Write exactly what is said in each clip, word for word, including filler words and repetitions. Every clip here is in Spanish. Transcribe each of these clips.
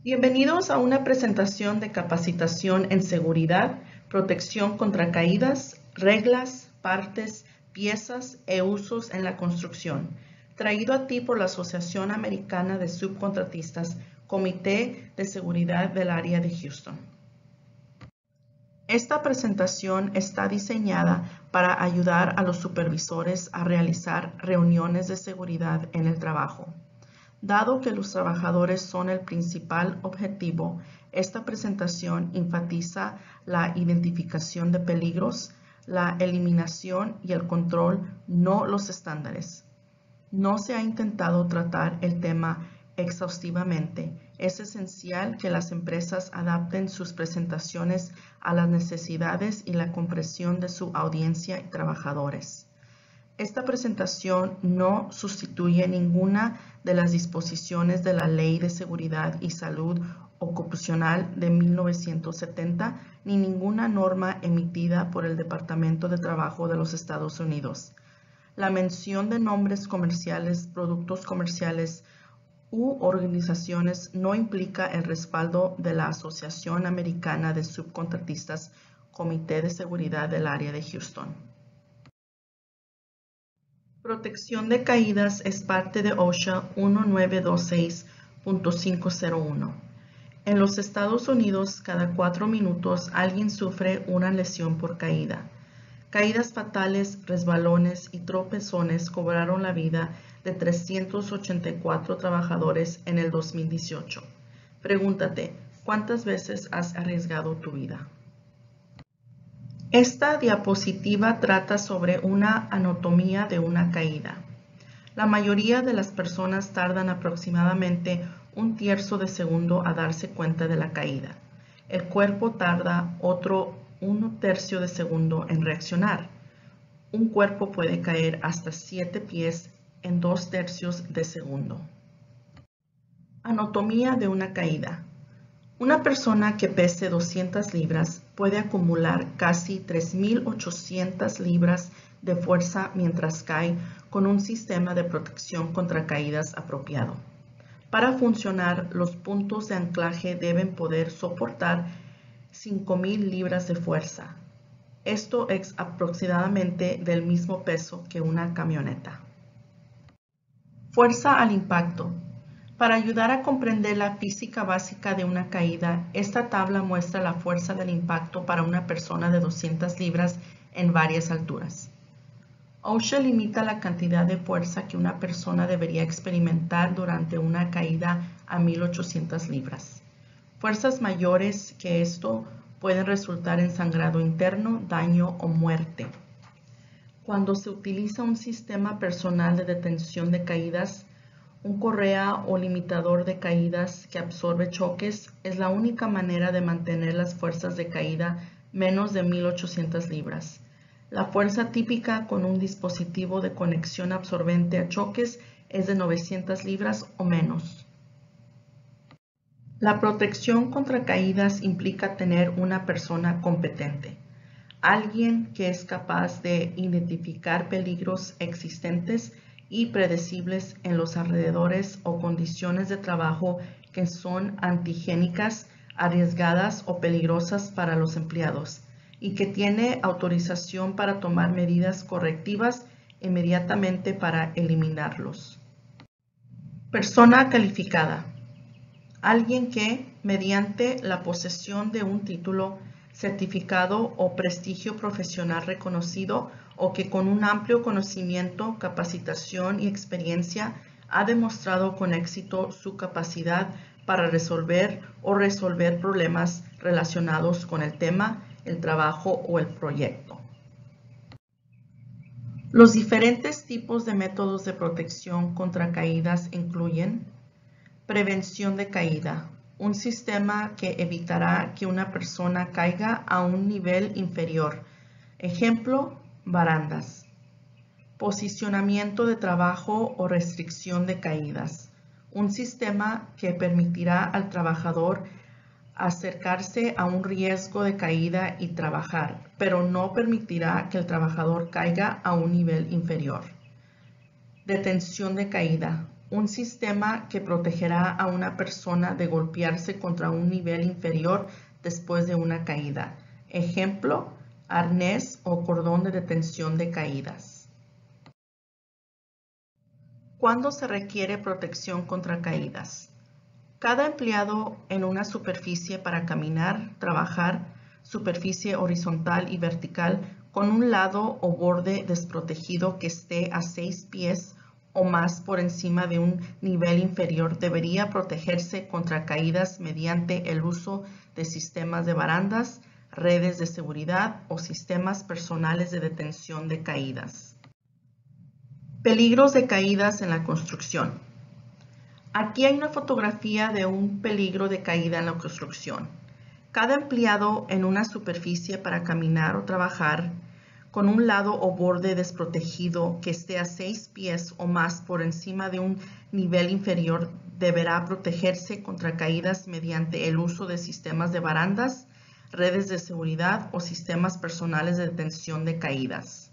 Bienvenidos a una presentación de capacitación en seguridad, protección contra caídas, reglas, partes, piezas e usos en la construcción, traído a ti por la Asociación Americana de Subcontratistas, Comité de Seguridad del Área de Houston. Esta presentación está diseñada para ayudar a los supervisores a realizar reuniones de seguridad en el trabajo. Dado que los trabajadores son el principal objetivo, esta presentación enfatiza la identificación de peligros, la eliminación y el control, no los estándares. No se ha intentado tratar el tema exhaustivamente. Es esencial que las empresas adapten sus presentaciones a las necesidades y la comprensión de su audiencia y trabajadores. Esta presentación no sustituye ninguna de las disposiciones de la Ley de Seguridad y Salud Ocupacional de mil novecientos setenta ni ninguna norma emitida por el Departamento de Trabajo de los Estados Unidos. La mención de nombres comerciales, productos comerciales u organizaciones no implica el respaldo de la Asociación Americana de Subcontratistas, Comité de Seguridad del Área de Houston. Protección de caídas es parte de OSHA diecinueve veintiséis punto quinientos uno. En los Estados Unidos, cada cuatro minutos alguien sufre una lesión por caída. Caídas fatales, resbalones y tropezones cobraron la vida de trescientos ochenta y cuatro trabajadores en el dos mil dieciocho. Pregúntate, ¿cuántas veces has arriesgado tu vida? Esta diapositiva trata sobre una anatomía de una caída. La mayoría de las personas tardan aproximadamente un tercio de segundo a darse cuenta de la caída. El cuerpo tarda otro un tercio de segundo en reaccionar. Un cuerpo puede caer hasta siete pies en dos tercios de segundo. Anatomía de una caída. Una persona que pese doscientas libras puede acumular casi tres mil ochocientas libras de fuerza mientras cae con un sistema de protección contra caídas apropiado. Para funcionar, los puntos de anclaje deben poder soportar cinco mil libras de fuerza. Esto es aproximadamente del mismo peso que una camioneta. Fuerza al impacto. Para ayudar a comprender la física básica de una caída, esta tabla muestra la fuerza del impacto para una persona de doscientas libras en varias alturas. OSHA limita la cantidad de fuerza que una persona debería experimentar durante una caída a mil ochocientas libras. Fuerzas mayores que esto pueden resultar en sangrado interno, daño o muerte. Cuando se utiliza un sistema personal de detención de caídas, un correa o limitador de caídas que absorbe choques es la única manera de mantener las fuerzas de caída menos de mil ochocientas libras. La fuerza típica con un dispositivo de conexión absorbente a choques es de novecientas libras o menos. La protección contra caídas implica tener una persona competente, alguien que es capaz de identificar peligros existentes y predecibles en los alrededores o condiciones de trabajo que son antigénicas, arriesgadas o peligrosas para los empleados y que tiene autorización para tomar medidas correctivas inmediatamente para eliminarlos. Persona calificada. Alguien que, mediante la posesión de un título, certificado o prestigio profesional reconocido o que con un amplio conocimiento, capacitación y experiencia ha demostrado con éxito su capacidad para resolver o resolver problemas relacionados con el tema, el trabajo o el proyecto. Los diferentes tipos de métodos de protección contra caídas incluyen prevención de caída, un sistema que evitará que una persona caiga a un nivel inferior. Ejemplo, barandas. Posicionamiento de trabajo o restricción de caídas, un sistema que permitirá al trabajador acercarse a un riesgo de caída y trabajar, pero no permitirá que el trabajador caiga a un nivel inferior. Detención de caída, un sistema que protegerá a una persona de golpearse contra un nivel inferior después de una caída. Ejemplo, arnés o cordón de detención de caídas. ¿Cuándo se requiere protección contra caídas? Cada empleado en una superficie para caminar, trabajar, superficie horizontal y vertical con un lado o borde desprotegido que esté a seis pies o más por encima de un nivel inferior debería protegerse contra caídas mediante el uso de sistemas de barandas, redes de seguridad o sistemas personales de detención de caídas. Peligros de caídas en la construcción. Aquí hay una fotografía de un peligro de caída en la construcción. Cada empleado en una superficie para caminar o trabajar con un lado o borde desprotegido que esté a seis pies o más por encima de un nivel inferior deberá protegerse contra caídas mediante el uso de sistemas de barandas, redes de seguridad o sistemas personales de detención de caídas.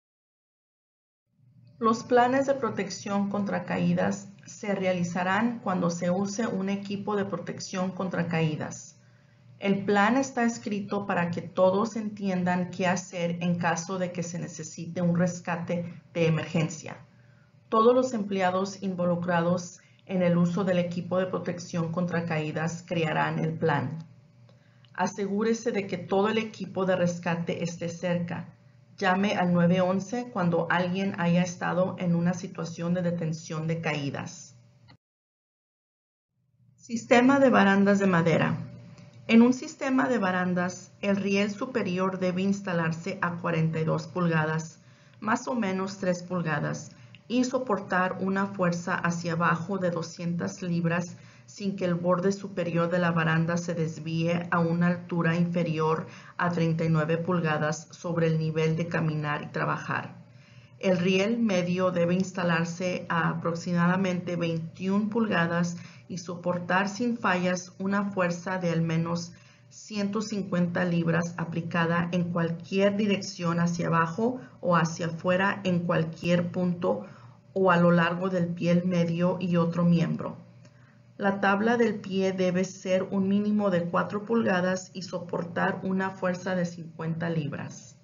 Los planes de protección contra caídas se realizarán cuando se use un equipo de protección contra caídas. El plan está escrito para que todos entiendan qué hacer en caso de que se necesite un rescate de emergencia. Todos los empleados involucrados en el uso del equipo de protección contra caídas crearán el plan. Asegúrese de que todo el equipo de rescate esté cerca. Llame al nueve once cuando alguien haya estado en una situación de detención de caídas. Sistema de barandas de madera. En un sistema de barandas, el riel superior debe instalarse a cuarenta y dos pulgadas, más o menos tres pulgadas, y soportar una fuerza hacia abajo de doscientas libras sin que el borde superior de la baranda se desvíe a una altura inferior a treinta y nueve pulgadas sobre el nivel de caminar y trabajar. El riel medio debe instalarse a aproximadamente veintiuna pulgadas y soportar sin fallas una fuerza de al menos ciento cincuenta libras aplicada en cualquier dirección hacia abajo o hacia afuera en cualquier punto o a lo largo del pie medio y otro miembro. La tabla del pie debe ser un mínimo de cuatro pulgadas y soportar una fuerza de cincuenta libras.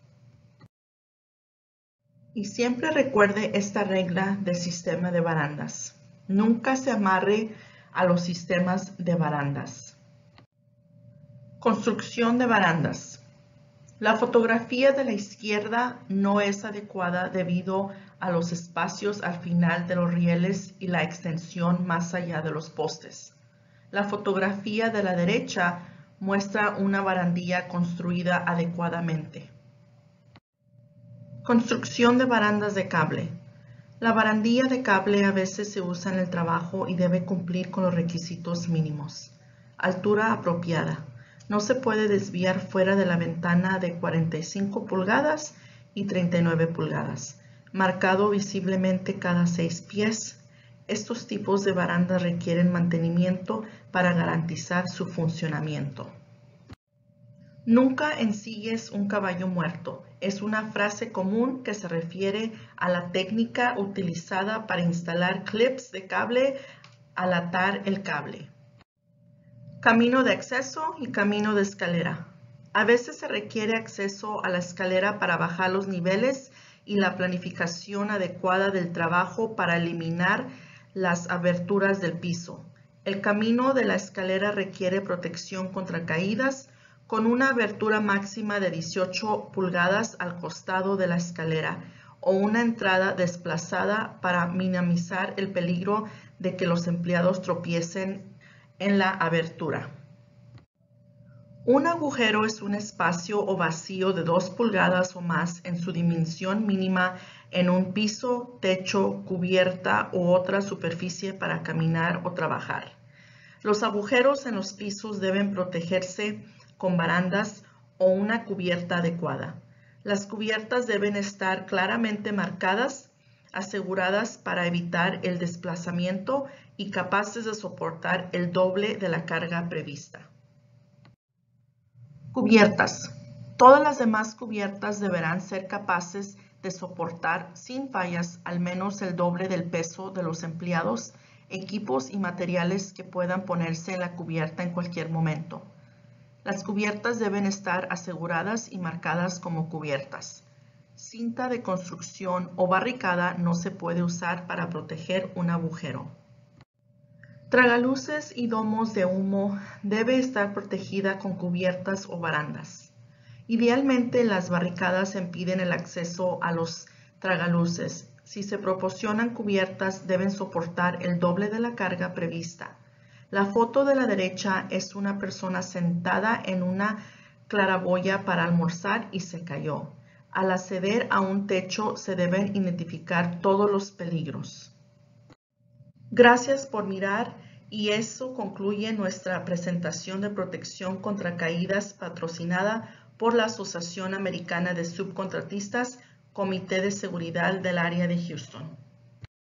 Y siempre recuerde esta regla del sistema de barandas. Nunca se amarre a los sistemas de barandas. Construcción de barandas. La fotografía de la izquierda no es adecuada debido a los espacios al final de los rieles y la extensión más allá de los postes. La fotografía de la derecha muestra una barandilla construida adecuadamente. Construcción de barandas de cable. La barandilla de cable a veces se usa en el trabajo y debe cumplir con los requisitos mínimos. Altura apropiada. No se puede desviar fuera de la ventana de cuarenta y cinco pulgadas y treinta y nueve pulgadas. Marcado visiblemente cada seis pies. Estos tipos de barandas requieren mantenimiento para garantizar su funcionamiento. Nunca ensilles un caballo muerto. Es una frase común que se refiere a la técnica utilizada para instalar clips de cable al atar el cable. Camino de acceso y camino de escalera. A veces se requiere acceso a la escalera para bajar los niveles y la planificación adecuada del trabajo para eliminar las aberturas del piso. El camino de la escalera requiere protección contra caídas, con una abertura máxima de dieciocho pulgadas al costado de la escalera o una entrada desplazada para minimizar el peligro de que los empleados tropiecen en la abertura. Un agujero es un espacio o vacío de dos pulgadas o más en su dimensión mínima en un piso, techo, cubierta u otra superficie para caminar o trabajar. Los agujeros en los pisos deben protegerse con barandas o una cubierta adecuada. Las cubiertas deben estar claramente marcadas, aseguradas para evitar el desplazamiento y capaces de soportar el doble de la carga prevista. Cubiertas. Todas las demás cubiertas deberán ser capaces de soportar sin fallas al menos el doble del peso de los empleados equipos y materiales que puedan ponerse en la cubierta en cualquier momento. Las cubiertas deben estar aseguradas y marcadas como cubiertas. Cinta de construcción o barricada no se puede usar para proteger un agujero. Tragaluces y domos de humo debe estar protegida con cubiertas o barandas. Idealmente, las barricadas impiden el acceso a los tragaluces. Si se proporcionan cubiertas, deben soportar el doble de la carga prevista. La foto de la derecha es una persona sentada en una claraboya para almorzar y se cayó. Al acceder a un techo se deben identificar todos los peligros. Gracias por mirar y eso concluye nuestra presentación de protección contra caídas patrocinada por la Asociación Americana de Subcontratistas, Comité de Seguridad del Área de Houston.